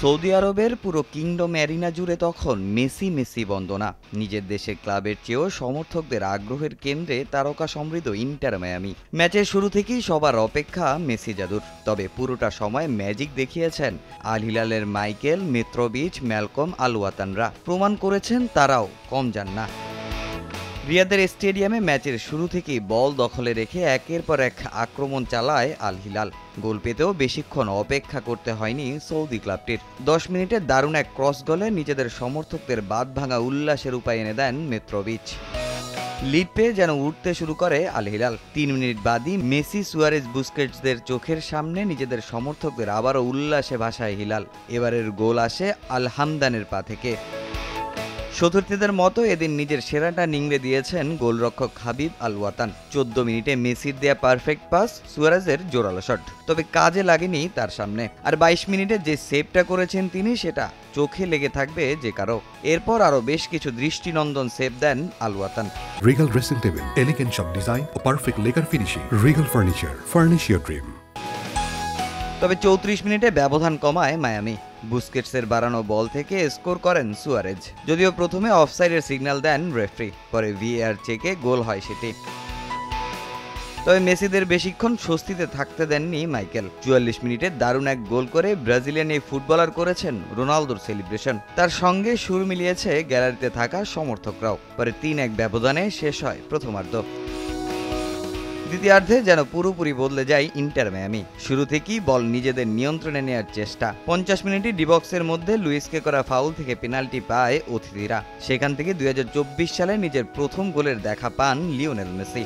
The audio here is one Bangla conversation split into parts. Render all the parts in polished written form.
সৌদি আরবের পুরো কিংডম অ্যারিনা জুড়ে তখন মেসি মেসি বন্দনা। নিজের দেশের ক্লাবের চেয়েও সমর্থকদের আগ্রহের কেন্দ্রে তারকা সমৃদ্ধ ইন্টার মায়ামি। ম্যাচের শুরু থেকেই সবার অপেক্ষা মেসি জাদুর। তবে পুরোটা সময় ম্যাজিক দেখিয়েছেন আল-হিলালের মাইকেল, মিত্রোভিচ, ম্যালকম, আল-ওয়াতানরা। প্রমাণ করেছেন তারাও কম যান না। রিয়াদের স্টেডিয়ামে ম্যাচের শুরু থেকেই বল দখলে রেখে একের পর এক আক্রমণ চালায় আল-হিলাল। গোল পেতেও বেশিক্ষণ অপেক্ষা করতে হয়নি সৌদি ক্লাবটির। 10 মিনিটে দারুণ এক ক্রস গোলে নিজেদের সমর্থকদের বাঁধ ভাঙা উল্লাসের উপায় এনে দেন মিত্রোভিচ। লিড পেয়ে যেন উঠতে শুরু করে আল-হিলাল। 3 মিনিট বাদই মেসি, সুয়ারেজ, বুস্কেটসদের চোখের সামনে নিজেদের সমর্থকদের আবারও উল্লাসে ভাসায় হিলাল। এবারের গোল আসে আল-হামদানের পা থেকে। চতুর্থীদের মতো এদিন নিজের সেরাটা নিংড়ে দিয়েছেন গোলরক্ষক হাবিব আল-ওয়াতান। 14 মিনিটে মেসির দেয়া পারফেক্ট পাস, সুয়ারেজের জোরালো শট, তবে কাজে লাগেনি তার সামনে। আর 22 মিনিটে যে সেভটা করেছেন তিনি, সেটা চোখে লেগে থাকবে যে কারো। এরপর আরো বেশ কিছু দৃষ্টিনন্দন সেভ দেন আল-ওয়াতান। Regal dressing table, elegant shop design, perfect lacquer finishing. Regal furniture, furnish your dream. তবে 34 মিনিটে ব্যবধান কমায় মায়ামি। বুস্কেটসের বাড়ানো বল থেকে স্কোর করেন সুয়ারেজ। যদিও প্রথমে অফসাইডের সিগন্যাল দেন রেফারি, পরে ভিএআর চেকে গোল হয় সেটি। তবে মেসিদের বেশিক্ষণ স্বস্তিতে থাকতে দেননি মাইকেল। 44 মিনিটে দারুণ এক গোল করে ব্রাজিলিয়ান এই ফুটবলার করেছেন রোনালদোর সেলিব্রেশন। তার সঙ্গে সুর মিলিয়েছে গ্যালারিতে থাকা সমর্থকরাও। পরে 3-1 ব্যবধানে শেষ হয় প্রথমার্ধ। দ্বিতীয়ার্ধে যেন পুরোপুরি বদলে যায় ইন্টার মায়ামি। শুরু থেকেই বল নিজেদের নিয়ন্ত্রণে নেওয়ার চেষ্টা। 50 মিনিটে ডিবক্সের মধ্যে লুইসকে করা ফাউল থেকে পেনাল্টি পায় অতিথিরা। সেখান থেকে 2024 সালে নিজের প্রথম গোলের দেখা পান লিওনেল মেসি।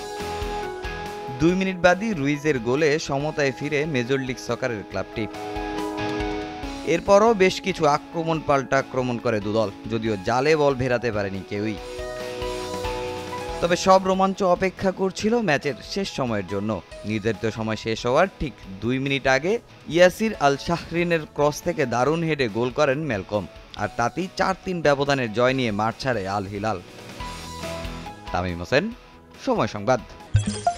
2 মিনিট বাদই রুইজের গোলে সমতায় ফিরে মেজর লিগ সকারের ক্লাবটি। এরপরও বেশ কিছু আক্রমণ পাল্টা আক্রমণ করে দুদল, যদিও জালে বল ভেরাতে পারেনি কেউই। তবে সব রোমাঞ্চ অপেক্ষা করছিল ম্যাচের শেষ সময়ের জন্য। নির্ধারিত সময় শেষ হওয়ার ঠিক 2 মিনিট আগে ইয়াসির আল শাহরিনের ক্রস থেকে দারুণ হেডে গোল করেন ম্যালকম। আর তাতেই 4-3 ব্যবধানের জয় নিয়ে মাঠ ছাড়ে আল-হিলাল। তামিম হোসেন, সময় সংবাদ।